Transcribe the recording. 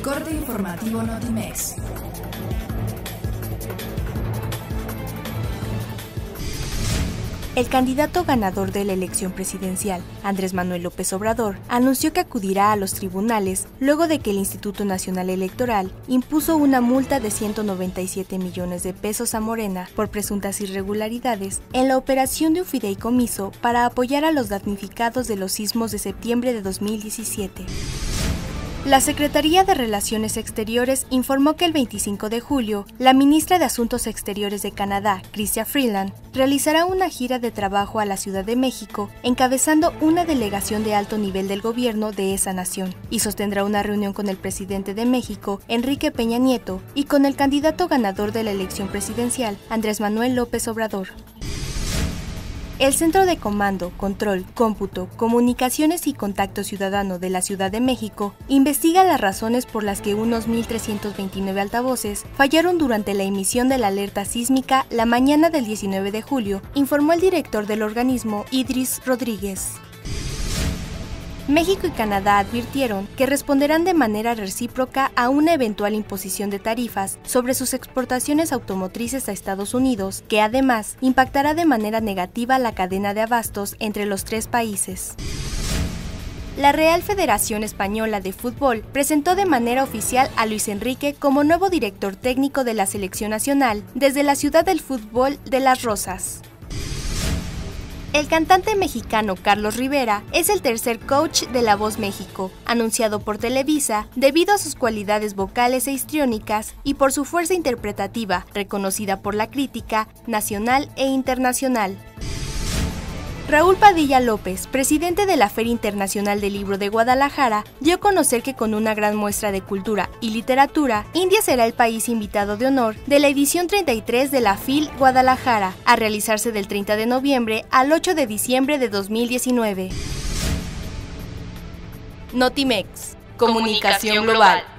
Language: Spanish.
corte informativo Notimex. El candidato ganador de la elección presidencial, Andrés Manuel López Obrador, anunció que acudirá a los tribunales luego de que el Instituto Nacional Electoral impuso una multa de 197 millones de pesos a Morena por presuntas irregularidades en la operación de un fideicomiso para apoyar a los damnificados de los sismos de septiembre de 2017. La Secretaría de Relaciones Exteriores informó que el 25 de julio, la ministra de Asuntos Exteriores de Canadá, Chrystia Freeland, realizará una gira de trabajo a la Ciudad de México, encabezando una delegación de alto nivel del gobierno de esa nación, y sostendrá una reunión con el presidente de México, Enrique Peña Nieto, y con el candidato ganador de la elección presidencial, Andrés Manuel López Obrador. El Centro de Comando, Control, Cómputo, Comunicaciones y Contacto Ciudadano de la Ciudad de México investiga las razones por las que unos 1.329 altavoces fallaron durante la emisión de la alerta sísmica la mañana del 19 de julio, informó el director del organismo, Idris Rodríguez. México y Canadá advirtieron que responderán de manera recíproca a una eventual imposición de tarifas sobre sus exportaciones automotrices a Estados Unidos, que además impactará de manera negativa la cadena de abastos entre los tres países. La Real Federación Española de Fútbol presentó de manera oficial a Luis Enrique como nuevo director técnico de la selección nacional desde la ciudad del fútbol de Las Rozas. El cantante mexicano Carlos Rivera es el tercer coach de La Voz México, anunciado por Televisa debido a sus cualidades vocales e histriónicas y por su fuerza interpretativa, reconocida por la crítica nacional e internacional. Raúl Padilla López, presidente de la Feria Internacional del Libro de Guadalajara, dio a conocer que con una gran muestra de cultura y literatura, India será el país invitado de honor de la edición 33 de la FIL Guadalajara, a realizarse del 30 de noviembre al 8 de diciembre de 2019. Notimex, Comunicación Global.